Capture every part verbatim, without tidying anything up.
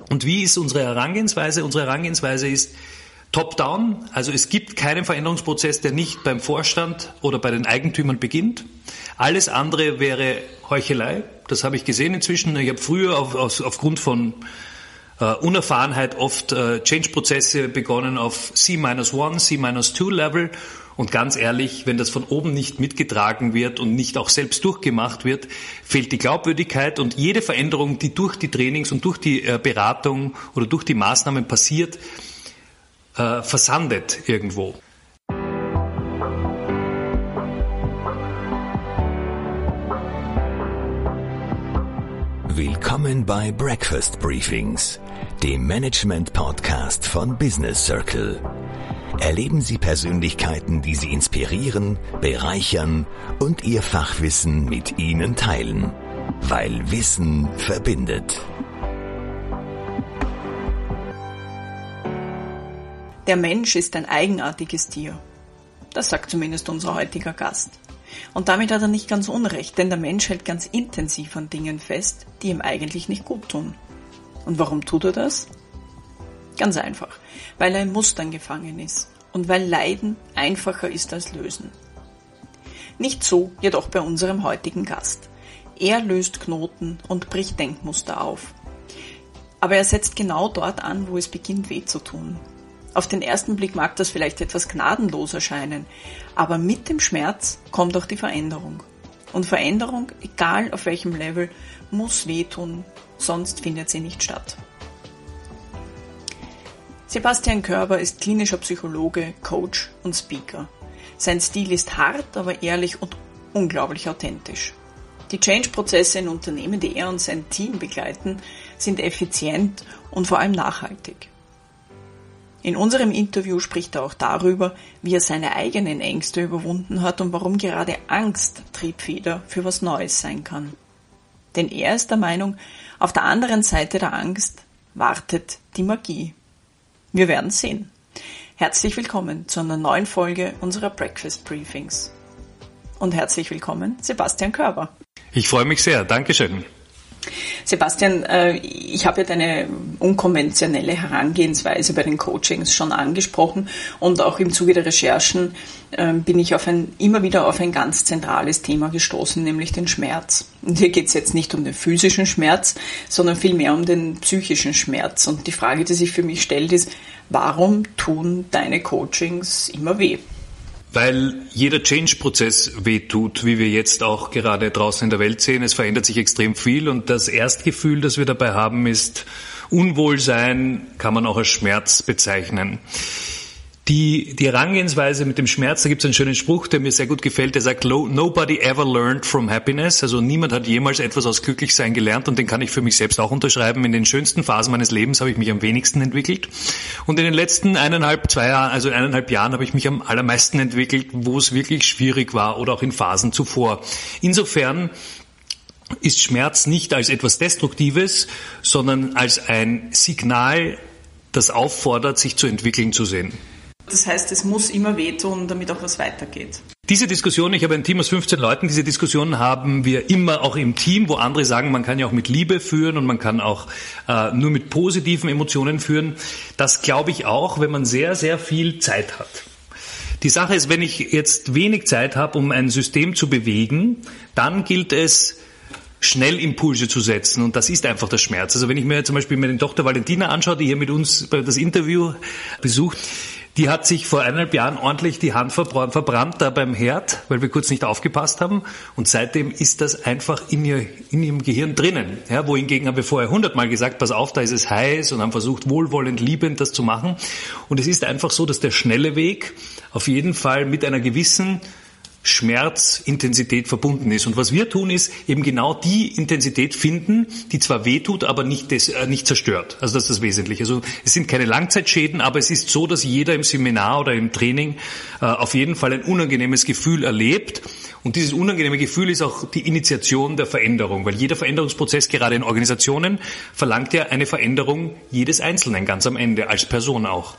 Und wie ist unsere Herangehensweise? Unsere Herangehensweise ist top-down, also es gibt keinen Veränderungsprozess, der nicht beim Vorstand oder bei den Eigentümern beginnt. Alles andere wäre Heuchelei, das habe ich gesehen inzwischen. Ich habe früher auf, auf, aufgrund von Uh, Unerfahrenheit oft uh, Change-Prozesse begonnen auf C minus eins, C minus zwei Level und ganz ehrlich, wenn das von oben nicht mitgetragen wird und nicht auch selbst durchgemacht wird, fehlt die Glaubwürdigkeit und jede Veränderung, die durch die Trainings und durch die uh, Beratung oder durch die Maßnahmen passiert, uh, versandet irgendwo. Willkommen bei Breakfast Briefings, dem Management-Podcast von Business Circle. Erleben Sie Persönlichkeiten, die Sie inspirieren, bereichern und Ihr Fachwissen mit Ihnen teilen. Weil Wissen verbindet. Der Mensch ist ein eigenartiges Tier. Das sagt zumindest unser heutiger Gast. Und damit hat er nicht ganz unrecht, denn der Mensch hält ganz intensiv an Dingen fest, die ihm eigentlich nicht gut tun. Und warum tut er das? Ganz einfach, weil er in Mustern gefangen ist und weil Leiden einfacher ist als Lösen. Nicht so, jedoch bei unserem heutigen Gast. Er löst Knoten und bricht Denkmuster auf. Aber er setzt genau dort an, wo es beginnt weh zu tun. Auf den ersten Blick mag das vielleicht etwas gnadenlos erscheinen, aber mit dem Schmerz kommt auch die Veränderung. Und Veränderung, egal auf welchem Level, muss wehtun, sonst findet sie nicht statt. Sebastian Körber ist klinischer Psychologe, Coach und Speaker. Sein Stil ist hart, aber ehrlich und unglaublich authentisch. Die Change-Prozesse in Unternehmen, die er und sein Team begleiten, sind effizient und vor allem nachhaltig. In unserem Interview spricht er auch darüber, wie er seine eigenen Ängste überwunden hat und warum gerade Angst Triebfeder für was Neues sein kann. Denn er ist der Meinung, auf der anderen Seite der Angst wartet die Magie. Wir werden sehen. Herzlich willkommen zu einer neuen Folge unserer Breakfast Briefings. Und herzlich willkommen, Sebastian Körber. Ich freue mich sehr. Dankeschön. Sebastian, ich habe ja deine unkonventionelle Herangehensweise bei den Coachings schon angesprochen und auch im Zuge der Recherchen bin ich auf ein, immer wieder auf ein ganz zentrales Thema gestoßen, nämlich den Schmerz. Und hier geht es jetzt nicht um den physischen Schmerz, sondern vielmehr um den psychischen Schmerz. Und die Frage, die sich für mich stellt, ist, warum tun deine Coachings immer weh? Weil jeder Change-Prozess wehtut, wie wir jetzt auch gerade draußen in der Welt sehen. Es verändert sich extrem viel und das Erstgefühl, das wir dabei haben, ist Unwohlsein, kann man auch als Schmerz bezeichnen. Die, die Herangehensweise mit dem Schmerz, da gibt es einen schönen Spruch, der mir sehr gut gefällt, der sagt, nobody ever learned from happiness, also niemand hat jemals etwas aus Glücklichsein gelernt und den kann ich für mich selbst auch unterschreiben. In den schönsten Phasen meines Lebens habe ich mich am wenigsten entwickelt und in den letzten eineinhalb, zwei Jahren, also eineinhalb Jahren habe ich mich am allermeisten entwickelt, wo es wirklich schwierig war oder auch in Phasen zuvor. Insofern ist Schmerz nicht als etwas Destruktives, sondern als ein Signal, das auffordert, sich zu entwickeln, zu sehen. Das heißt, es muss immer wehtun, damit auch was weitergeht. Diese Diskussion, ich habe ein Team aus fünfzehn Leuten, diese Diskussion haben wir immer auch im Team, wo andere sagen, man kann ja auch mit Liebe führen und man kann auch äh, nur mit positiven Emotionen führen. Das glaube ich auch, wenn man sehr, sehr viel Zeit hat. Die Sache ist, wenn ich jetzt wenig Zeit habe, um ein System zu bewegen, dann gilt es, schnell Impulse zu setzen und das ist einfach der Schmerz. Also wenn ich mir zum Beispiel meine Tochter Valentina anschaue, die hier mit uns das Interview besucht, die hat sich vor eineinhalb Jahren ordentlich die Hand verbrannt da beim Herd, weil wir kurz nicht aufgepasst haben. Und seitdem ist das einfach in, ihr, in ihrem Gehirn drinnen. Ja, wohingegen haben wir vorher hundertmal gesagt, pass auf, da ist es heiß und haben versucht, wohlwollend, liebend das zu machen. Und es ist einfach so, dass der schnelle Weg auf jeden Fall mit einer gewissen Schmerzintensität verbunden ist. Und was wir tun, ist eben genau die Intensität finden, die zwar wehtut, aber nicht, des, äh, nicht zerstört. Also das ist das Wesentliche. Also es sind keine Langzeitschäden, aber es ist so, dass jeder im Seminar oder im Training äh, auf jeden Fall ein unangenehmes Gefühl erlebt. Und dieses unangenehme Gefühl ist auch die Initiation der Veränderung, weil jeder Veränderungsprozess, gerade in Organisationen, verlangt ja eine Veränderung jedes Einzelnen ganz am Ende, als Person auch.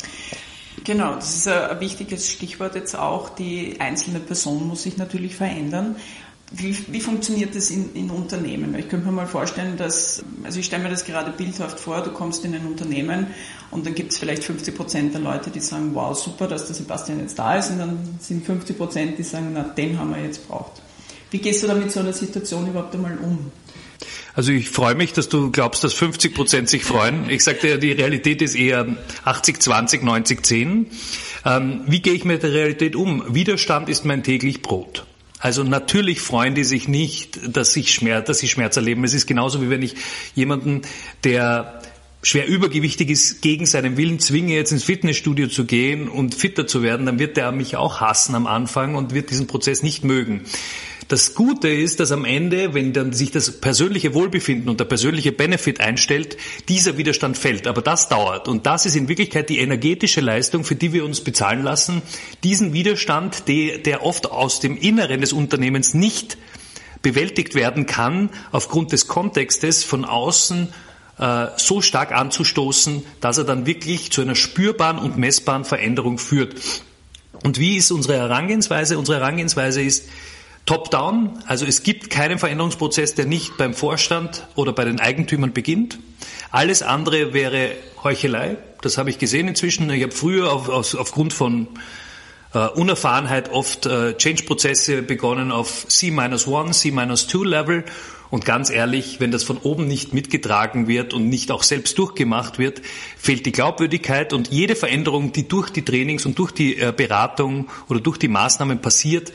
Genau, das ist ein wichtiges Stichwort jetzt auch. Die einzelne Person muss sich natürlich verändern. Wie, wie funktioniert das in, in Unternehmen? Ich könnte mir mal vorstellen, dass, also ich stelle mir das gerade bildhaft vor, du kommst in ein Unternehmen und dann gibt es vielleicht fünfzig Prozent der Leute, die sagen, wow, super, dass der Sebastian jetzt da ist, und dann sind fünfzig Prozent, die sagen, na, den haben wir jetzt braucht. Wie gehst du da mit so einer Situation überhaupt einmal um? Also ich freue mich, dass du glaubst, dass fünfzig Prozent sich freuen. Ich sagte ja, die Realität ist eher achtzig zwanzig, neunzig zehn. Ähm, wie gehe ich mit der Realität um? Widerstand ist mein täglich Brot. Also natürlich freuen die sich nicht, dass, sich Schmerz, dass sie Schmerz erleben. Es ist genauso, wie wenn ich jemanden, der schwer übergewichtig ist, gegen seinen Willen zwinge, jetzt ins Fitnessstudio zu gehen und fitter zu werden, dann wird der mich auch hassen am Anfang und wird diesen Prozess nicht mögen. Das Gute ist, dass am Ende, wenn dann sich das persönliche Wohlbefinden und der persönliche Benefit einstellt, dieser Widerstand fällt. Aber das dauert. Und das ist in Wirklichkeit die energetische Leistung, für die wir uns bezahlen lassen. Diesen Widerstand, der, der oft aus dem Inneren des Unternehmens nicht bewältigt werden kann, aufgrund des Kontextes von außen äh, so stark anzustoßen, dass er dann wirklich zu einer spürbaren und messbaren Veränderung führt. Und wie ist unsere Herangehensweise? Unsere Herangehensweise ist Top-down, also es gibt keinen Veränderungsprozess, der nicht beim Vorstand oder bei den Eigentümern beginnt. Alles andere wäre Heuchelei, das habe ich gesehen inzwischen. Ich habe früher auf, auf, aufgrund von äh, Unerfahrenheit oft äh, Change-Prozesse begonnen auf C minus one, C minus two Level. Und ganz ehrlich, wenn das von oben nicht mitgetragen wird und nicht auch selbst durchgemacht wird, fehlt die Glaubwürdigkeit, und jede Veränderung, die durch die Trainings und durch die äh, Beratung oder durch die Maßnahmen passiert,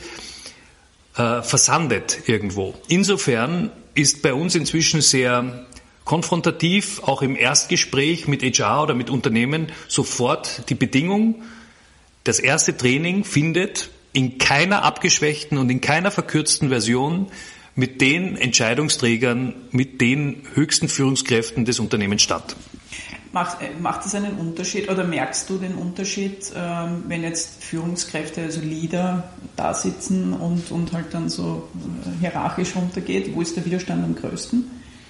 Äh, versandet irgendwo. Insofern ist bei uns inzwischen sehr konfrontativ, auch im Erstgespräch mit H R oder mit Unternehmen, sofort die Bedingung, das erste Training findet in keiner abgeschwächten und in keiner verkürzten Version mit den Entscheidungsträgern, mit den höchsten Führungskräften des Unternehmens statt. Macht, macht es einen Unterschied, oder merkst du den Unterschied, ähm, wenn jetzt Führungskräfte, also Leader, da sitzen und, und halt dann so hierarchisch runtergeht? Wo ist der Widerstand am größten?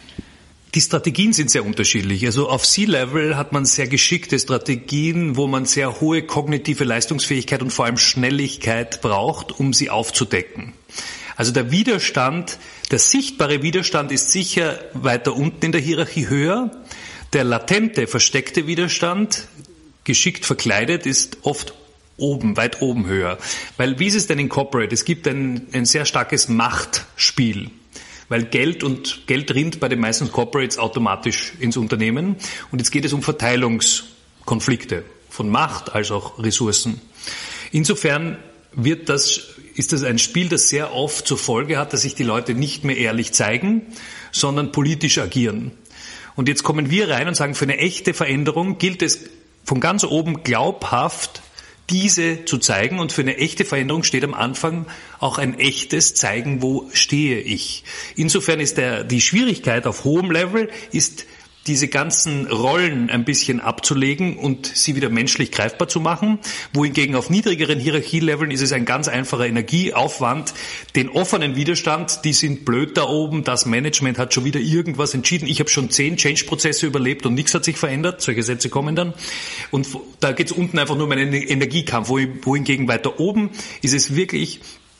Die Strategien sind sehr unterschiedlich. Also auf C-Level hat man sehr geschickte Strategien, wo man sehr hohe kognitive Leistungsfähigkeit und vor allem Schnelligkeit braucht, um sie aufzudecken. Also der Widerstand, der sichtbare Widerstand ist sicher weiter unten in der Hierarchie höher. Der latente, versteckte Widerstand, geschickt verkleidet, ist oft oben, weit oben höher. Weil wie ist es denn in Corporate? Es gibt ein, ein sehr starkes Machtspiel. Weil Geld und Geld rinnt bei den meisten Corporates automatisch ins Unternehmen. Und jetzt geht es um Verteilungskonflikte von Macht als auch Ressourcen. Insofern wird das, ist das ein Spiel, das sehr oft zur Folge hat, dass sich die Leute nicht mehr ehrlich zeigen, sondern politisch agieren. Und jetzt kommen wir rein und sagen, für eine echte Veränderung gilt es von ganz oben glaubhaft, diese zu zeigen. Und für eine echte Veränderung steht am Anfang auch ein echtes Zeigen, wo stehe ich. Insofern ist der, die Schwierigkeit auf hohem Level ist, diese ganzen Rollen ein bisschen abzulegen und sie wieder menschlich greifbar zu machen. Wohingegen auf niedrigeren Hierarchieleveln ist es ein ganz einfacher Energieaufwand. Den offenen Widerstand, die sind blöd da oben, das Management hat schon wieder irgendwas entschieden. Ich habe schon zehn Change-Prozesse überlebt und nichts hat sich verändert. Solche Sätze kommen dann. Und da geht es unten einfach nur um einen Energiekampf. Wohingegen weiter oben ist es wirklich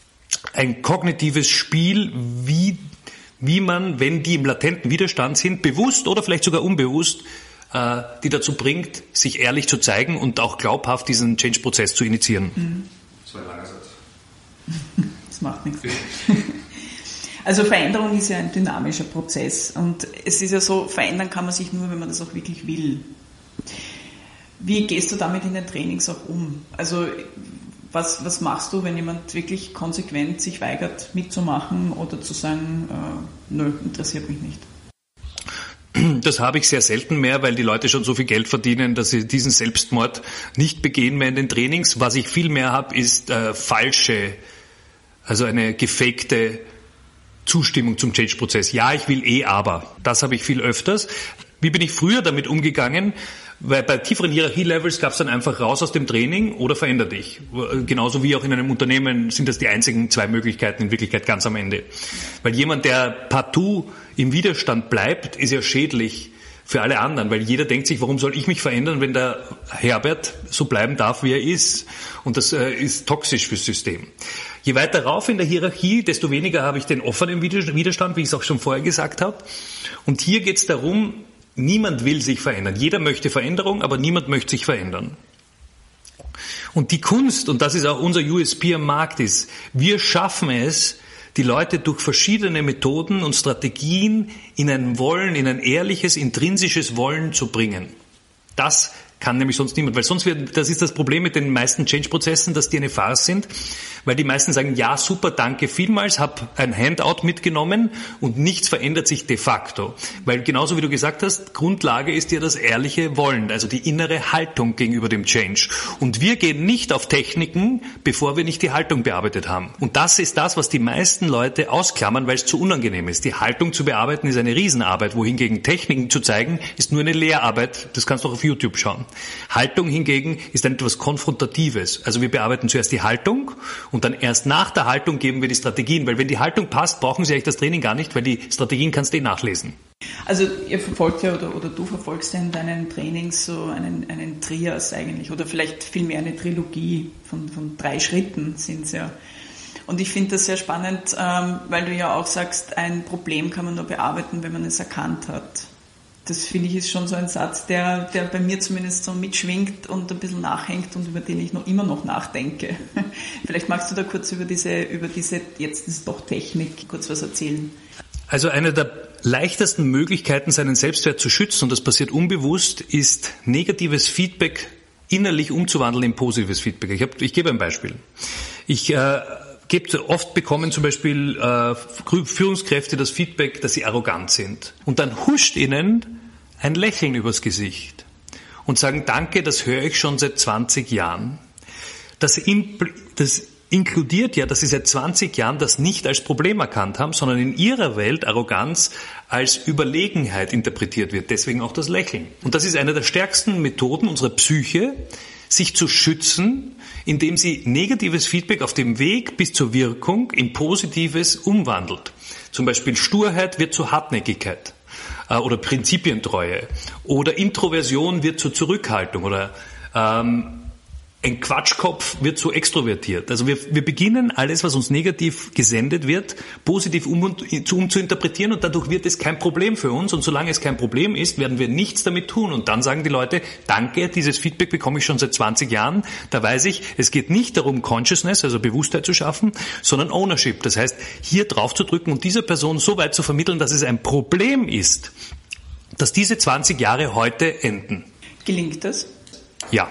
ein kognitives Spiel, wie wie man, wenn die im latenten Widerstand sind, bewusst oder vielleicht sogar unbewusst, äh, die dazu bringt, sich ehrlich zu zeigen und auch glaubhaft diesen Change-Prozess zu initiieren. Mhm. Das war ein langer Satz. Das macht nichts. Also Veränderung ist ja ein dynamischer Prozess, und es ist ja so, verändern kann man sich nur, wenn man das auch wirklich will. Wie gehst du damit in den Trainings auch um? Also Was, was machst du, wenn jemand wirklich konsequent sich weigert mitzumachen oder zu sagen, äh, nö, interessiert mich nicht? Das habe ich sehr selten mehr, weil die Leute schon so viel Geld verdienen, dass sie diesen Selbstmord nicht begehen mehr in den Trainings. Was ich viel mehr habe, ist äh, falsche, also eine gefakte Zustimmung zum Change-Prozess. Ja, ich will eh, aber. Das habe ich viel öfters. Wie bin ich früher damit umgegangen? Weil bei tieferen Hierarchie-Levels gab es dann einfach raus aus dem Training oder veränder dich. Genauso wie auch in einem Unternehmen sind das die einzigen zwei Möglichkeiten in Wirklichkeit ganz am Ende. Weil jemand, der partout im Widerstand bleibt, ist ja schädlich für alle anderen, weil jeder denkt sich, warum soll ich mich verändern, wenn der Herbert so bleiben darf, wie er ist? Und das äh, ist toxisch fürs System. Je weiter rauf in der Hierarchie, desto weniger habe ich den offenen Widerstand, wie ich es auch schon vorher gesagt habe. Und hier geht es darum, niemand will sich verändern. Jeder möchte Veränderung, aber niemand möchte sich verändern. Und die Kunst, und das ist auch unser U S P am Markt, ist, wir schaffen es, die Leute durch verschiedene Methoden und Strategien in ein Wollen, in ein ehrliches, intrinsisches Wollen zu bringen. Das kann nämlich sonst niemand, weil sonst wird, das ist das Problem mit den meisten Change-Prozessen, dass die eine Farce sind, weil die meisten sagen, ja, super, danke vielmals, habe ein Handout mitgenommen und nichts verändert sich de facto. Weil genauso wie du gesagt hast, Grundlage ist ja das ehrliche Wollen, also die innere Haltung gegenüber dem Change. Und wir gehen nicht auf Techniken, bevor wir nicht die Haltung bearbeitet haben. Und das ist das, was die meisten Leute ausklammern, weil es zu unangenehm ist. Die Haltung zu bearbeiten ist eine Riesenarbeit, wohingegen Techniken zu zeigen, ist nur eine Lehrarbeit. Das kannst du auch auf YouTube schauen. Haltung hingegen ist dann etwas Konfrontatives. Also wir bearbeiten zuerst die Haltung und dann erst nach der Haltung geben wir die Strategien. Weil wenn die Haltung passt, brauchen Sie eigentlich das Training gar nicht, weil die Strategien kannst du eh nachlesen. Also ihr verfolgt ja oder, oder du verfolgst ja in deinen Trainings so einen, einen Trias eigentlich oder vielleicht vielmehr eine Trilogie von, von drei Schritten sind es ja. Und ich finde das sehr spannend, ähm, weil du ja auch sagst, ein Problem kann man nur bearbeiten, wenn man es erkannt hat. Das finde ich ist schon so ein Satz, der, der bei mir zumindest so mitschwingt und ein bisschen nachhängt und über den ich noch immer noch nachdenke. Vielleicht magst du da kurz über diese, über diese, jetzt ist doch Technik, kurz was erzählen. Also eine der leichtesten Möglichkeiten, seinen Selbstwert zu schützen, und das passiert unbewusst, ist negatives Feedback innerlich umzuwandeln in positives Feedback. Ich, hab, ich gebe ein Beispiel. Ich äh, gebe oft bekommen zum Beispiel äh, Führungskräfte das Feedback, dass sie arrogant sind. Und dann huscht ihnen ein Lächeln übers Gesicht und sagen, danke, das höre ich schon seit zwanzig Jahren. Das, impl- das inkludiert ja, dass sie seit zwanzig Jahren das nicht als Problem erkannt haben, sondern in ihrer Welt Arroganz als Überlegenheit interpretiert wird. Deswegen auch das Lächeln. Und das ist eine der stärksten Methoden unserer Psyche, sich zu schützen, indem sie negatives Feedback auf dem Weg bis zur Wirkung in positives umwandelt. Zum Beispiel Sturheit wird zu Hartnäckigkeit äh, oder Prinzipientreue oder Introversion wird zur Zurückhaltung oder ähm, ein Quatschkopf wird so extrovertiert. Also wir, wir beginnen alles, was uns negativ gesendet wird, positiv um, um zu interpretieren und dadurch wird es kein Problem für uns. Und solange es kein Problem ist, werden wir nichts damit tun. Und dann sagen die Leute, danke, dieses Feedback bekomme ich schon seit zwanzig Jahren. Da weiß ich, es geht nicht darum, Consciousness, also Bewusstheit zu schaffen, sondern Ownership. Das heißt, hier drauf zu drücken und dieser Person so weit zu vermitteln, dass es ein Problem ist, dass diese zwanzig Jahre heute enden. Gelingt das? Ja.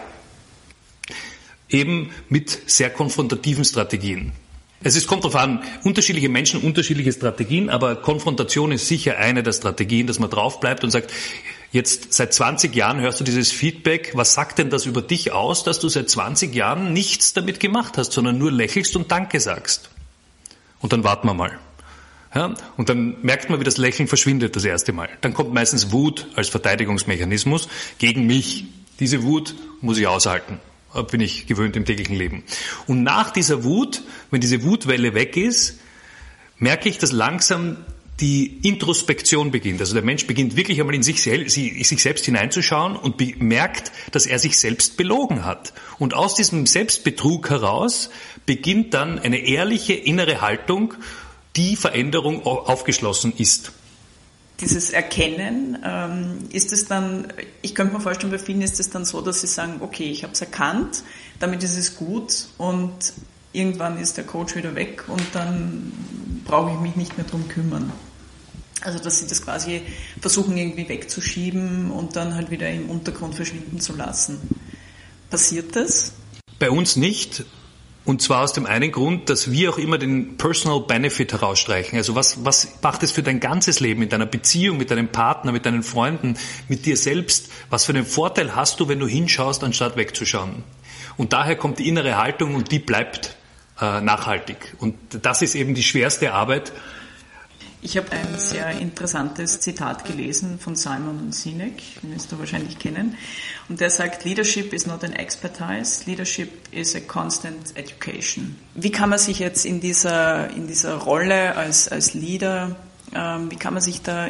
Eben mit sehr konfrontativen Strategien. Es ist, kommt darauf an, unterschiedliche Menschen, unterschiedliche Strategien, aber Konfrontation ist sicher eine der Strategien, dass man drauf bleibt und sagt, jetzt seit zwanzig Jahren hörst du dieses Feedback, was sagt denn das über dich aus, dass du seit zwanzig Jahren nichts damit gemacht hast, sondern nur lächelst und Danke sagst. Und dann warten wir mal. Ja, und dann merkt man, wie das Lächeln verschwindet das erste Mal. Dann kommt meistens Wut als Verteidigungsmechanismus gegen mich. Diese Wut muss ich aushalten. Bin ich gewöhnt im täglichen Leben. Und nach dieser Wut, wenn diese Wutwelle weg ist, merke ich, dass langsam die Introspektion beginnt. Also der Mensch beginnt wirklich einmal in sich, sich selbst hineinzuschauen und merkt, dass er sich selbst belogen hat. Und aus diesem Selbstbetrug heraus beginnt dann eine ehrliche innere Haltung, die Veränderung aufgeschlossen ist. Dieses Erkennen, ähm, ist es dann, ich könnte mir vorstellen, bei vielen ist es dann so, dass sie sagen, okay, ich habe es erkannt, damit ist es gut und irgendwann ist der Coach wieder weg und dann brauche ich mich nicht mehr drum kümmern. Also dass sie das quasi versuchen irgendwie wegzuschieben und dann halt wieder im Untergrund verschwinden zu lassen. Passiert das? Bei uns nicht. Und zwar aus dem einen Grund, dass wir auch immer den Personal Benefit herausstreichen. Also was, was macht es für dein ganzes Leben, in deiner Beziehung, mit deinem Partner, mit deinen Freunden, mit dir selbst? Was für einen Vorteil hast du, wenn du hinschaust, anstatt wegzuschauen? Und daher kommt die innere Haltung und die bleibt äh, nachhaltig. Und das ist eben die schwerste Arbeit. Ich habe ein sehr interessantes Zitat gelesen von Simon Sinek, den wirst du wahrscheinlich kennen. Und der sagt, Leadership is not an expertise, Leadership is a constant education. Wie kann man sich jetzt in dieser, in dieser Rolle als, als Leader, ähm, wie kann man sich da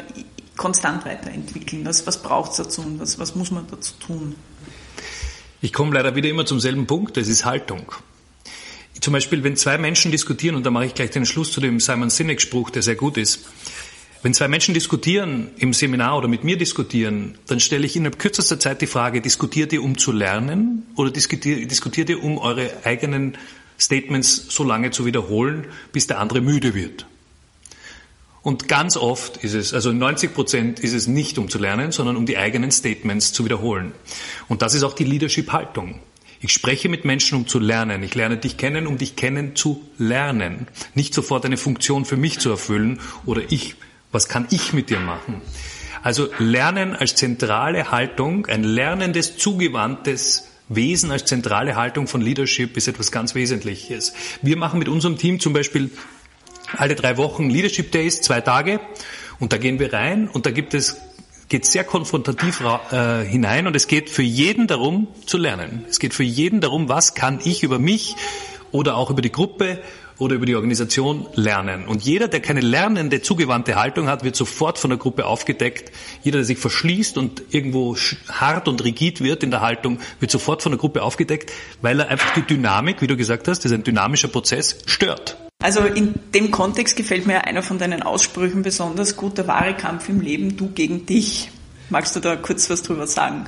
konstant weiterentwickeln? Was, was braucht es dazu und was, was muss man dazu tun? Ich komme leider wieder immer zum selben Punkt, das ist Haltung. Zum Beispiel, wenn zwei Menschen diskutieren, und da mache ich gleich den Schluss zu dem Simon Sinek-Spruch, der sehr gut ist. Wenn zwei Menschen diskutieren, im Seminar oder mit mir diskutieren, dann stelle ich innerhalb kürzester Zeit die Frage, diskutiert ihr, um zu lernen, oder diskutiert, diskutiert ihr, um eure eigenen Statements so lange zu wiederholen, bis der andere müde wird? Und ganz oft ist es, also neunzig Prozent ist es nicht um zu lernen, sondern um die eigenen Statements zu wiederholen. Und das ist auch die Leadership-Haltung. Ich spreche mit Menschen, um zu lernen. Ich lerne dich kennen, um dich kennen zu lernen. Nicht sofort eine Funktion für mich zu erfüllen oder ich, was kann ich mit dir machen? Also Lernen als zentrale Haltung, ein lernendes, zugewandtes Wesen als zentrale Haltung von Leadership ist etwas ganz Wesentliches. Wir machen mit unserem Team zum Beispiel alle drei Wochen Leadership Days, zwei Tage, und da gehen wir rein und da gibt es, geht sehr konfrontativ äh, hinein und es geht für jeden darum zu lernen. Es geht für jeden darum, was kann ich über mich oder auch über die Gruppe oder über die Organisation lernen. Und jeder, der keine lernende, zugewandte Haltung hat, wird sofort von der Gruppe aufgedeckt. Jeder, der sich verschließt und irgendwo hart und rigid wird in der Haltung, wird sofort von der Gruppe aufgedeckt, weil er einfach die Dynamik, wie du gesagt hast, das ist ein dynamischer Prozess, stört. Also in dem Kontext gefällt mir einer von deinen Aussprüchen besonders gut, der wahre Kampf im Leben, du gegen dich. Magst du da kurz was drüber sagen?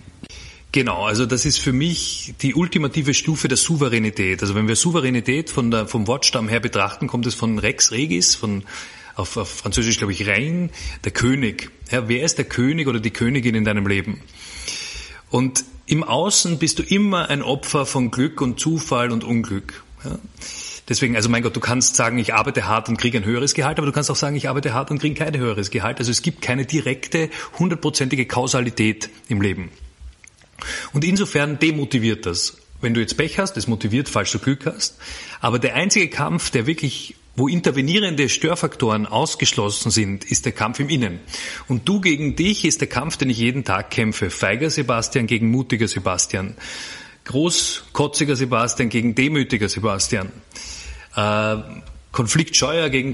Genau, also das ist für mich die ultimative Stufe der Souveränität. Also wenn wir Souveränität von der, vom Wortstamm her betrachten, kommt es von Rex Regis, von auf, auf Französisch glaube ich Rein, der König. Ja, wer ist der König oder die Königin in deinem Leben? Und im Außen bist du immer ein Opfer von Glück und Zufall und Unglück. Ja. Deswegen, also mein Gott, du kannst sagen, ich arbeite hart und kriege ein höheres Gehalt, aber du kannst auch sagen, ich arbeite hart und kriege kein höheres Gehalt. Also es gibt keine direkte, hundertprozentige Kausalität im Leben. Und insofern demotiviert das. Wenn du jetzt Pech hast, das motiviert, falls du Glück hast. Aber der einzige Kampf, der wirklich, wo intervenierende Störfaktoren ausgeschlossen sind, ist der Kampf im Innen. Und du gegen dich ist der Kampf, den ich jeden Tag kämpfe. Feiger Sebastian gegen mutiger Sebastian. Großkotziger Sebastian gegen demütiger Sebastian. Äh, konfliktscheuer gegen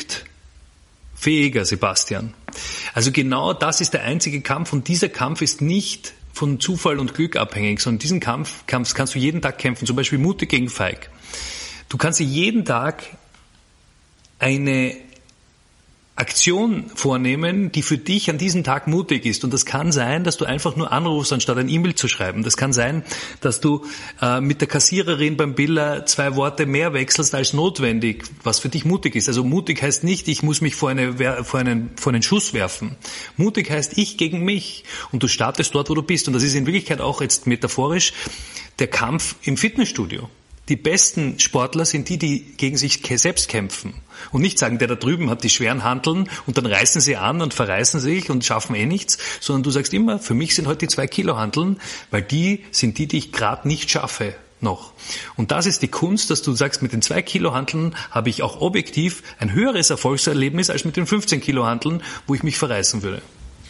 konfliktfähiger Sebastian. Also genau das ist der einzige Kampf und dieser Kampf ist nicht von Zufall und Glück abhängig, sondern diesen Kampf kannst, kannst du jeden Tag kämpfen, zum Beispiel mutig gegen feig. Du kannst dir jeden Tag eine Aktion vornehmen, die für dich an diesem Tag mutig ist. Und das kann sein, dass du einfach nur anrufst, anstatt ein E-Mail zu schreiben. Das kann sein, dass du äh, mit der Kassiererin beim Biller zwei Worte mehr wechselst als notwendig, was für dich mutig ist. Also mutig heißt nicht, ich muss mich vor, eine, vor, einen, vor einen Schuss werfen. Mutig heißt ich gegen mich. Und du startest dort, wo du bist. Und das ist in Wirklichkeit auch jetzt metaphorisch der Kampf im Fitnessstudio. Die besten Sportler sind die, die gegen sich selbst kämpfen und nicht sagen, der da drüben hat die schweren Hanteln und dann reißen sie an und verreißen sich und schaffen eh nichts, sondern du sagst immer, für mich sind heute die zwei Kilo Hanteln, weil die sind die, die ich gerade nicht schaffe noch. Und das ist die Kunst, dass du sagst, mit den zwei Kilo Hanteln habe ich auch objektiv ein höheres Erfolgserlebnis als mit den fünfzehn Kilo Hanteln, wo ich mich verreißen würde.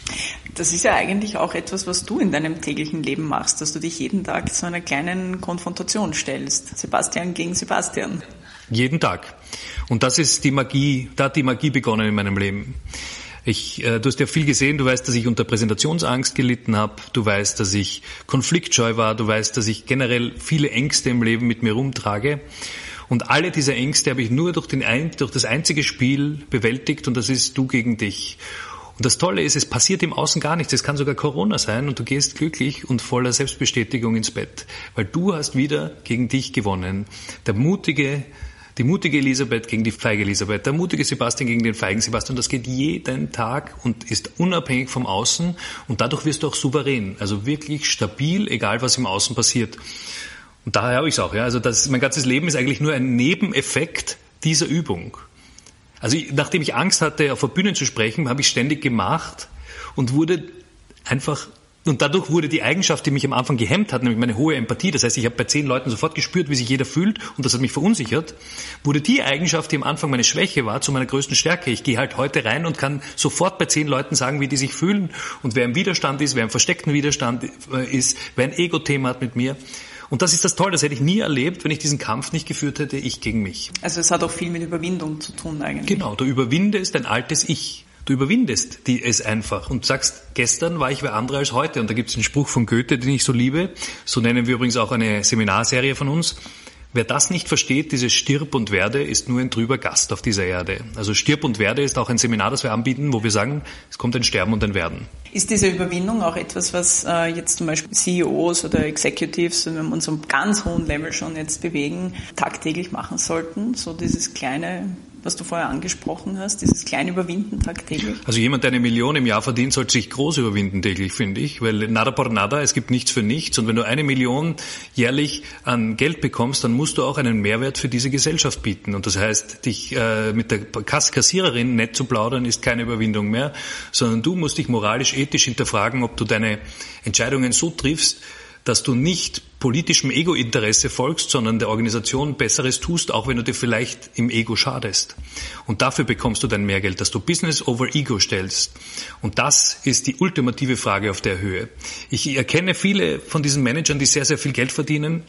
Das ist ja eigentlich auch etwas, was du in deinem täglichen Leben machst, dass du dich jeden Tag zu einer kleinen Konfrontation stellst. Sebastian gegen Sebastian. Jeden Tag. Und das ist die Magie, da hat die Magie begonnen in meinem Leben. Ich, äh, du hast ja viel gesehen, du weißt, dass ich unter Präsentationsangst gelitten habe, du weißt, dass ich konfliktscheu war, du weißt, dass ich generell viele Ängste im Leben mit mir rumtrage. Und alle diese Ängste habe ich nur durch, den ein, durch das einzige Spiel bewältigt und das ist du gegen dich. Und das Tolle ist, es passiert im Außen gar nichts. Es kann sogar Corona sein und du gehst glücklich und voller Selbstbestätigung ins Bett. Weil du hast wieder gegen dich gewonnen. Der mutige, die mutige Elisabeth gegen die feige Elisabeth. Der mutige Sebastian gegen den feigen Sebastian. Das geht jeden Tag und ist unabhängig vom Außen. Und dadurch wirst du auch souverän. Also wirklich stabil, egal was im Außen passiert. Und daher habe ich es auch. Ja. Also das, mein ganzes Leben ist eigentlich nur ein Nebeneffekt dieser Übung. Also ich, nachdem ich Angst hatte, auf der Bühne zu sprechen, habe ich ständig gemacht und wurde einfach, und dadurch wurde die Eigenschaft, die mich am Anfang gehemmt hat, nämlich meine hohe Empathie, das heißt, ich habe bei zehn Leuten sofort gespürt, wie sich jeder fühlt und das hat mich verunsichert, wurde die Eigenschaft, die am Anfang meine Schwäche war, zu meiner größten Stärke. Ich gehe halt heute rein und kann sofort bei zehn Leuten sagen, wie die sich fühlen und wer im Widerstand ist, wer im versteckten Widerstand ist, wer ein Ego-Thema hat mit mir. Und das ist das Tolle, das hätte ich nie erlebt, wenn ich diesen Kampf nicht geführt hätte, ich gegen mich. Also es hat auch viel mit Überwindung zu tun eigentlich. Genau, du überwindest dein altes Ich. Du überwindest die es einfach und sagst, gestern war ich wer andere als heute. Und da gibt es einen Spruch von Goethe, den ich so liebe. So nennen wir übrigens auch eine Seminarserie von uns. Wer das nicht versteht, dieses Stirb und Werde, ist nur ein trüber Gast auf dieser Erde. Also Stirb und Werde ist auch ein Seminar, das wir anbieten, wo wir sagen, es kommt ein Sterben und ein Werden. Ist diese Überwindung auch etwas, was äh, jetzt zum Beispiel C E Os oder Executives, wenn wir uns am ganz hohen Level schon jetzt bewegen, tagtäglich machen sollten? So dieses kleine, was du vorher angesprochen hast, dieses kleine Überwinden tagtäglich? Also jemand, der eine Million im Jahr verdient, sollte sich groß überwinden täglich, finde ich, weil nada por nada, es gibt nichts für nichts. Und wenn du eine Million jährlich an Geld bekommst, dann musst du auch einen Mehrwert für diese Gesellschaft bieten. Und das heißt, dich äh, mit der Kass- Kassiererin nett zu plaudern, ist keine Überwindung mehr, sondern du musst dich moralisch, ethisch hinterfragen, ob du deine Entscheidungen so triffst, dass du nicht politischem Ego-Interesse folgst, sondern der Organisation Besseres tust, auch wenn du dir vielleicht im Ego schadest. Und dafür bekommst du dein Mehrgeld, dass du Business over Ego stellst. Und das ist die ultimative Frage auf der Höhe. Ich erkenne viele von diesen Managern, die sehr, sehr viel Geld verdienen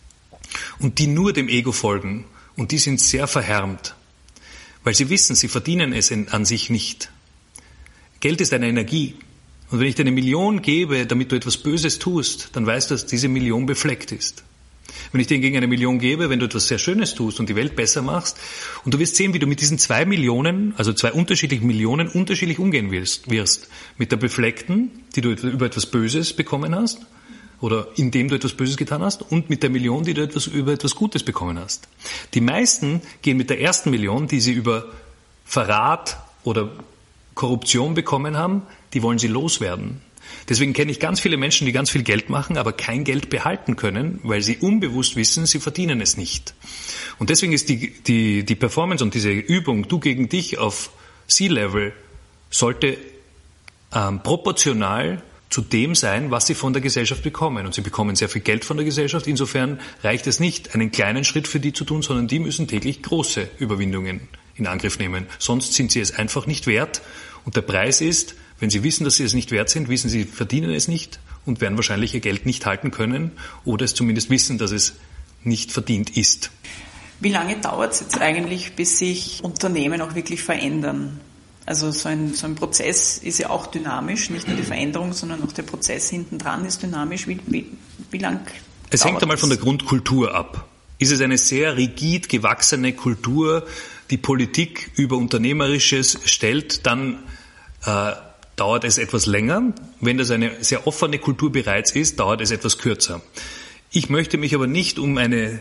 und die nur dem Ego folgen. Und die sind sehr verhärmt, weil sie wissen, sie verdienen es an sich nicht. Geld ist eine Energie. Und wenn ich dir eine Million gebe, damit du etwas Böses tust, dann weißt du, dass diese Million befleckt ist. Wenn ich dir hingegen eine Million gebe, wenn du etwas sehr Schönes tust und die Welt besser machst, und du wirst sehen, wie du mit diesen zwei Millionen, also zwei unterschiedlichen Millionen, unterschiedlich umgehen wirst. wirst. Mit der befleckten, die du über etwas Böses bekommen hast, oder indem du etwas Böses getan hast, und mit der Million, die du etwas, über etwas Gutes bekommen hast. Die meisten gehen mit der ersten Million, die sie über Verrat oder Korruption bekommen haben, die wollen sie loswerden. Deswegen kenne ich ganz viele Menschen, die ganz viel Geld machen, aber kein Geld behalten können, weil sie unbewusst wissen, sie verdienen es nicht. Und deswegen ist die, die, die Performance und diese Übung, du gegen dich auf C-Level, sollte ähm, proportional zu dem sein, was sie von der Gesellschaft bekommen. Und sie bekommen sehr viel Geld von der Gesellschaft. Insofern reicht es nicht, einen kleinen Schritt für die zu tun, sondern die müssen täglich große Überwindungen in Angriff nehmen. Sonst sind sie es einfach nicht wert. Und der Preis ist, wenn sie wissen, dass sie es nicht wert sind, wissen sie, verdienen es nicht und werden wahrscheinlich ihr Geld nicht halten können oder es zumindest wissen, dass es nicht verdient ist. Wie lange dauert es jetzt eigentlich, bis sich Unternehmen auch wirklich verändern? Also so ein, so ein Prozess ist ja auch dynamisch, nicht nur die Veränderung, sondern auch der Prozess hinten dran ist dynamisch. Wie, wie, wie lang Es dauert hängt einmal das? von der Grundkultur ab. Ist es eine sehr rigid gewachsene Kultur, die Politik über Unternehmerisches stellt, dann äh, dauert es etwas länger. Wenn das eine sehr offene Kultur bereits ist, dauert es etwas kürzer. Ich möchte mich aber nicht um eine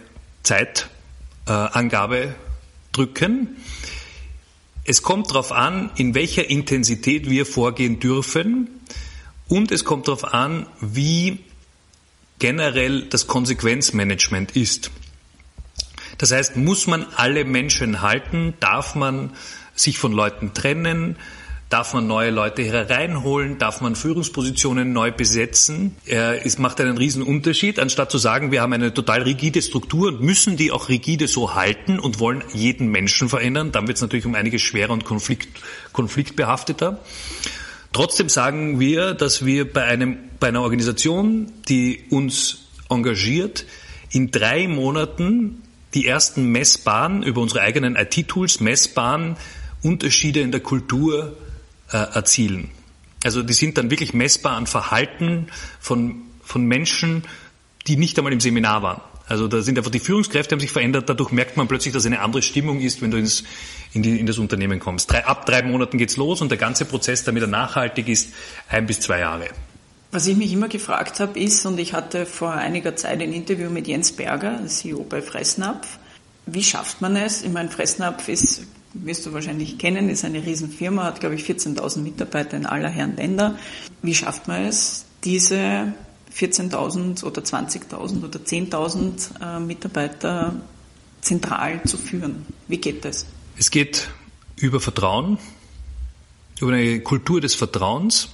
Zeitangabe äh, drücken. Es kommt darauf an, in welcher Intensität wir vorgehen dürfen, und es kommt darauf an, wie generell das Konsequenzmanagement ist. Das heißt, muss man alle Menschen halten? Darf man sich von Leuten trennen? Darf man neue Leute hereinholen? Darf man Führungspositionen neu besetzen? Es macht einen riesen Unterschied, anstatt zu sagen, wir haben eine total rigide Struktur und müssen die auch rigide so halten und wollen jeden Menschen verändern. Dann wird es natürlich um einiges schwerer und konflikt, konfliktbehafteter. Trotzdem sagen wir, dass wir bei einem, bei einer Organisation, die uns engagiert, in drei Monaten die ersten messbaren, über unsere eigenen I T-Tools messbaren Unterschiede in der Kultur äh, erzielen. Also die sind dann wirklich messbar an Verhalten von, von Menschen, die nicht einmal im Seminar waren. Also da sind einfach die Führungskräfte haben sich verändert, dadurch merkt man plötzlich, dass eine andere Stimmung ist, wenn du ins, in, die, in das Unternehmen kommst. Drei, ab drei Monaten geht's los und der ganze Prozess, damit er nachhaltig ist, ein bis zwei Jahre. Was ich mich immer gefragt habe ist, und ich hatte vor einiger Zeit ein Interview mit Jens Berger, C E O bei Fressnapf, wie schafft man es? Ich meine, Fressnapf ist, wirst du wahrscheinlich kennen, ist eine Riesenfirma, hat, glaube ich, vierzehntausend Mitarbeiter in aller Herren Länder. Wie schafft man es, diese vierzehntausend oder zwanzigtausend oder zehntausend äh, Mitarbeiter zentral zu führen? Wie geht das? Es geht über Vertrauen, über eine Kultur des Vertrauens.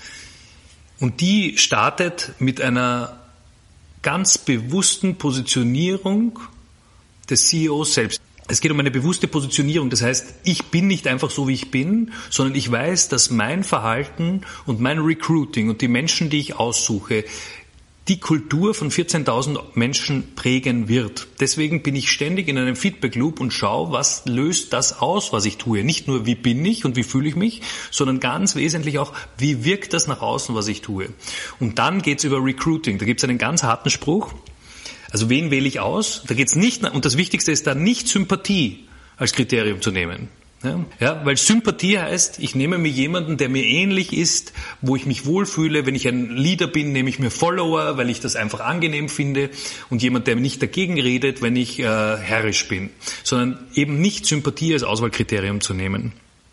Und die startet mit einer ganz bewussten Positionierung des C E Os selbst. Es geht um eine bewusste Positionierung. Das heißt, ich bin nicht einfach so, wie ich bin, sondern ich weiß, dass mein Verhalten und mein Recruiting und die Menschen, die ich aussuche, die Kultur von vierzehntausend Menschen prägen wird. Deswegen bin ich ständig in einem Feedback-Loop und schaue, was löst das aus, was ich tue. Nicht nur, wie bin ich und wie fühle ich mich, sondern ganz wesentlich auch, wie wirkt das nach außen, was ich tue. Und dann geht's über Recruiting. Da gibt's einen ganz harten Spruch. Also wen wähle ich aus? Da geht's nicht, und das Wichtigste ist da nicht Sympathie als Kriterium zu nehmen. Ja, ja, weil Sympathie heißt, ich nehme mir jemanden, der mir ähnlich ist, wo ich mich wohlfühle. Wenn ich ein Leader bin, nehme ich mir Follower, weil ich das einfach angenehm finde. Und jemand, der nicht dagegen redet, wenn ich äh, herrisch bin. Sondern eben nicht Sympathie als Auswahlkriterium zu nehmen.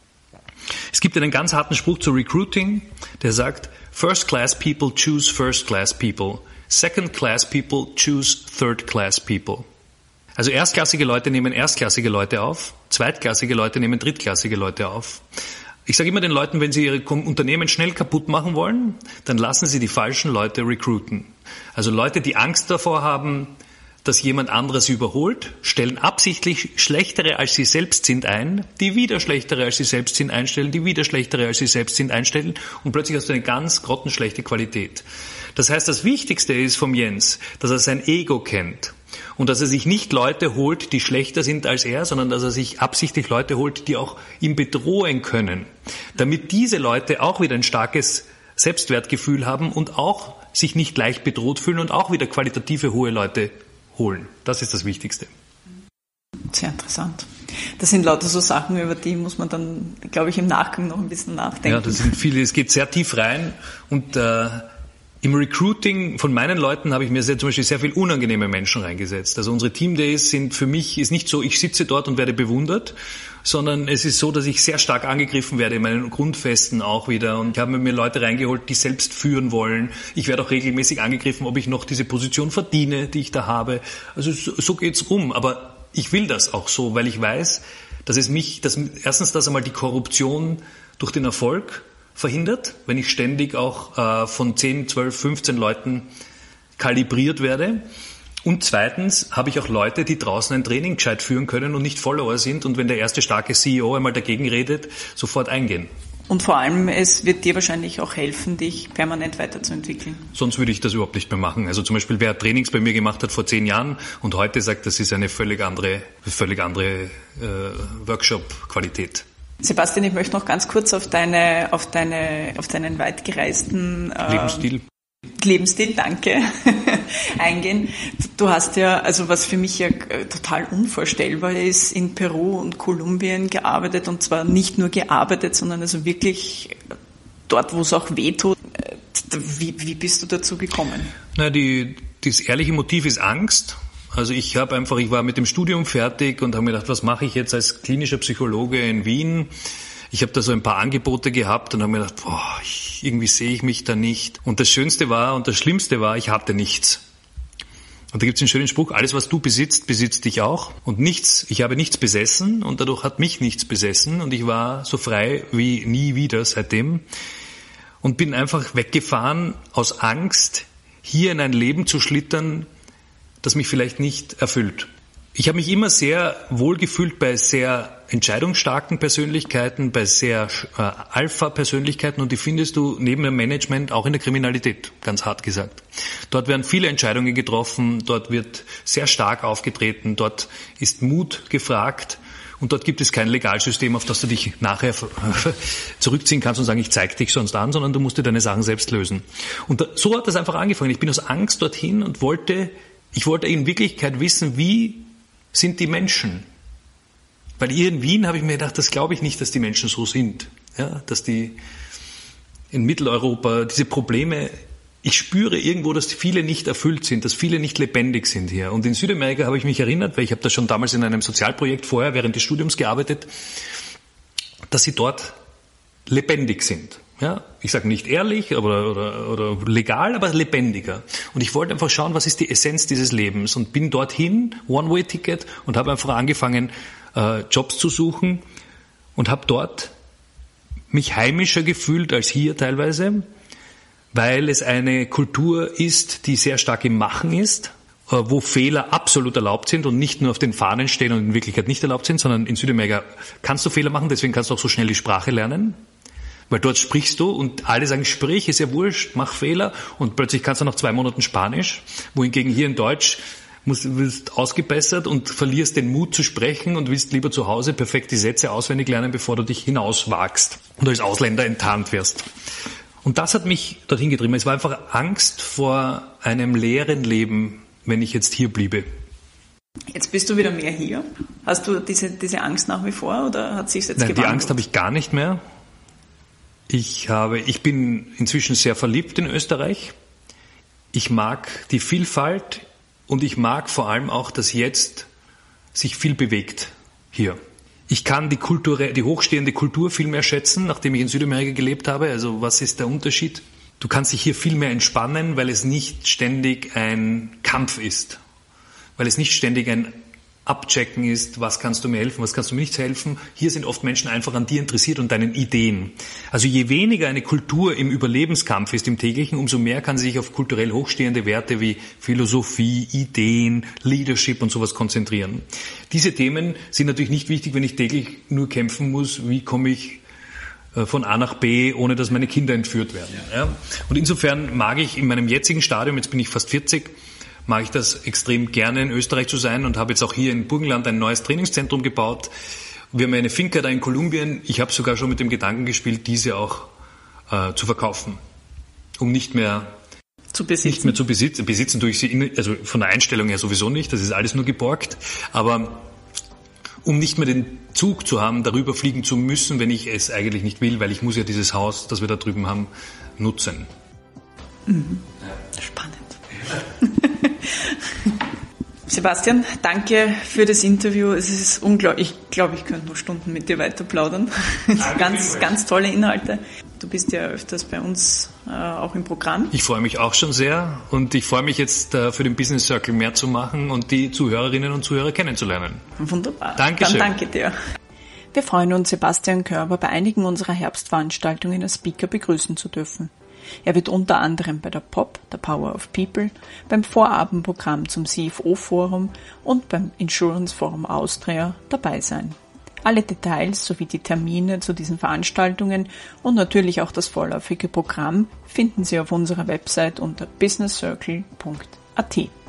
Es gibt einen ganz harten Spruch zu Recruiting, der sagt, First-class people choose first-class people. Second-class people choose third-class people. Also erstklassige Leute nehmen erstklassige Leute auf, zweitklassige Leute nehmen drittklassige Leute auf. Ich sage immer den Leuten, wenn sie ihre Unternehmen schnell kaputt machen wollen, dann lassen sie die falschen Leute recruiten. Also Leute, die Angst davor haben, dass jemand anderes überholt, stellen absichtlich Schlechtere als sie selbst sind ein, die wieder Schlechtere als sie selbst sind einstellen, die wieder Schlechtere als sie selbst sind einstellen und plötzlich hast du eine ganz grottenschlechte Qualität. Das heißt, das Wichtigste ist vom Jens, dass er sein Ego kennt. Und dass er sich nicht Leute holt, die schlechter sind als er, sondern dass er sich absichtlich Leute holt, die auch ihn bedrohen können. Damit diese Leute auch wieder ein starkes Selbstwertgefühl haben und auch sich nicht leicht bedroht fühlen und auch wieder qualitative hohe Leute holen. Das ist das Wichtigste. Sehr interessant. Das sind lauter so Sachen, über die muss man dann, glaube ich, im Nachgang noch ein bisschen nachdenken. Ja, das sind viele, es geht sehr tief rein und äh, im Recruiting von meinen Leuten habe ich mir sehr, zum Beispiel sehr viel unangenehme Menschen reingesetzt. Also unsere Teamdays sind für mich, ist nicht so, ich sitze dort und werde bewundert, sondern es ist so, dass ich sehr stark angegriffen werde in meinen Grundfesten auch wieder. Und ich habe mir Leute reingeholt, die selbst führen wollen. Ich werde auch regelmäßig angegriffen, ob ich noch diese Position verdiene, die ich da habe. Also so, so geht's rum. Aber ich will das auch so, weil ich weiß, dass es mich, dass erstens, dass einmal die Korruption durch den Erfolg verhindert, wenn ich ständig auch äh, von zehn, zwölf, fünfzehn Leuten kalibriert werde. Und zweitens habe ich auch Leute, die draußen ein Training gescheit führen können und nicht Follower sind und wenn der erste starke C E O einmal dagegen redet, sofort eingehen. Und vor allem, es wird dir wahrscheinlich auch helfen, dich permanent weiterzuentwickeln. Sonst würde ich das überhaupt nicht mehr machen. Also zum Beispiel, wer Trainings bei mir gemacht hat vor zehn Jahren und heute sagt, das ist eine völlig andere, völlig andere äh, Workshop-Qualität. Sebastian, ich möchte noch ganz kurz auf deine, auf deine, auf deinen weitgereisten äh, Lebensstil. Lebensstil, danke, eingehen. Du hast ja, also was für mich ja total unvorstellbar ist, in Peru und Kolumbien gearbeitet und zwar nicht nur gearbeitet, sondern also wirklich dort, wo es auch wehtut. Wie, wie bist du dazu gekommen? Na, die, das ehrliche Motiv ist Angst. Also ich habe einfach, ich war mit dem Studium fertig und habe mir gedacht, was mache ich jetzt als klinischer Psychologe in Wien? Ich habe da so ein paar Angebote gehabt und habe mir gedacht, boah, ich, irgendwie sehe ich mich da nicht. Und das Schönste war und das Schlimmste war, ich hatte nichts. Und da gibt es einen schönen Spruch, alles was du besitzt, besitzt dich auch. Und nichts, ich habe nichts besessen und dadurch hat mich nichts besessen und ich war so frei wie nie wieder seitdem. Und bin einfach weggefahren aus Angst, hier in ein Leben zu schlittern, das mich vielleicht nicht erfüllt. Ich habe mich immer sehr wohl gefühlt bei sehr entscheidungsstarken Persönlichkeiten, bei sehr äh, Alpha-Persönlichkeiten und die findest du neben dem Management auch in der Kriminalität, ganz hart gesagt. Dort werden viele Entscheidungen getroffen, dort wird sehr stark aufgetreten, dort ist Mut gefragt und dort gibt es kein Legalsystem, auf das du dich nachher zurückziehen kannst und sagen, ich zeig dich sonst an, sondern du musst dir deine Sachen selbst lösen. Und so hat das einfach angefangen. Ich bin aus Angst dorthin und wollte Ich wollte in Wirklichkeit wissen, wie sind die Menschen? Weil hier in Wien habe ich mir gedacht, das glaube ich nicht, dass die Menschen so sind. Ja, dass die in Mitteleuropa diese Probleme, ich spüre irgendwo, dass viele nicht erfüllt sind, dass viele nicht lebendig sind hier. Und in Südamerika habe ich mich erinnert, weil ich habe da schon damals in einem Sozialprojekt vorher während des Studiums gearbeitet, dass sie dort lebendig sind. Ja, ich sage nicht ehrlich oder, oder, oder legal, aber lebendiger. Und ich wollte einfach schauen, was ist die Essenz dieses Lebens und bin dorthin, One-Way-Ticket, und habe einfach angefangen, äh, Jobs zu suchen und habe dort mich heimischer gefühlt als hier teilweise, weil es eine Kultur ist, die sehr stark im Machen ist, äh, wo Fehler absolut erlaubt sind und nicht nur auf den Fahnen stehen und in Wirklichkeit nicht erlaubt sind, sondern in Südamerika kannst du Fehler machen, deswegen kannst du auch so schnell die Sprache lernen. Weil dort sprichst du und alle sagen, sprich, ist ja wurscht, mach Fehler und plötzlich kannst du nach zwei Monaten Spanisch, wohingegen hier in Deutsch musst, wirst ausgebessert und verlierst den Mut zu sprechen und willst lieber zu Hause perfekt die Sätze auswendig lernen, bevor du dich hinauswagst und als Ausländer enttarnt wirst. Und das hat mich dorthin getrieben. Es war einfach Angst vor einem leeren Leben, wenn ich jetzt hier bliebe. Jetzt bist du wieder mehr hier. Hast du diese, diese Angst nach wie vor oder hat sich jetzt Nein, gewandelt? Die Angst habe ich gar nicht mehr. Ich habe, ich bin inzwischen sehr verliebt in Österreich. Ich mag die Vielfalt und ich mag vor allem auch, dass jetzt sich viel bewegt hier. Ich kann die Kultur, die hochstehende Kultur viel mehr schätzen, nachdem ich in Südamerika gelebt habe. Also was ist der Unterschied? Du kannst dich hier viel mehr entspannen, weil es nicht ständig ein Kampf ist. Weil es nicht ständig ein Abchecken ist, was kannst du mir helfen, was kannst du mir nicht helfen. Hier sind oft Menschen einfach an dir interessiert und deinen Ideen. Also je weniger eine Kultur im Überlebenskampf ist, im täglichen, umso mehr kann sie sich auf kulturell hochstehende Werte wie Philosophie, Ideen, Leadership und sowas konzentrieren. Diese Themen sind natürlich nicht wichtig, wenn ich täglich nur kämpfen muss, wie komme ich von A nach B, ohne dass meine Kinder entführt werden. Ja? Und insofern mag ich in meinem jetzigen Stadium, jetzt bin ich fast vierzig, mag ich das extrem gerne, in Österreich zu sein und habe jetzt auch hier in Burgenland ein neues Trainingszentrum gebaut. Wir haben eine Finca da in Kolumbien. Ich habe sogar schon mit dem Gedanken gespielt, diese auch äh, zu verkaufen, um nicht mehr zu besitzen. Nicht mehr zu besitzen. Besitzen tue ich sie, in, also von der Einstellung her sowieso nicht. Das ist alles nur geborgt. Aber um nicht mehr den Zug zu haben, darüber fliegen zu müssen, wenn ich es eigentlich nicht will, weil ich muss ja dieses Haus, das wir da drüben haben, nutzen. Mhm. Spannend. Sebastian, danke für das Interview. Es ist unglaublich. Ich glaube, ich könnte noch Stunden mit dir weiter plaudern. ganz, ganz tolle Inhalte. Du bist ja öfters bei uns äh, auch im Programm. Ich freue mich auch schon sehr und ich freue mich jetzt äh, für den Business Circle mehr zu machen und die Zuhörerinnen und Zuhörer kennenzulernen. Wunderbar. Dankeschön. Dann danke dir. Wir freuen uns, Sebastian Körber bei einigen unserer Herbstveranstaltungen als Speaker begrüßen zu dürfen. Er wird unter anderem bei der P O P, der Power of People, beim Vorabendprogramm zum C F O-Forum und beim Insurance Forum Austria dabei sein. Alle Details sowie die Termine zu diesen Veranstaltungen und natürlich auch das vorläufige Programm finden Sie auf unserer Website unter business circle punkt a t.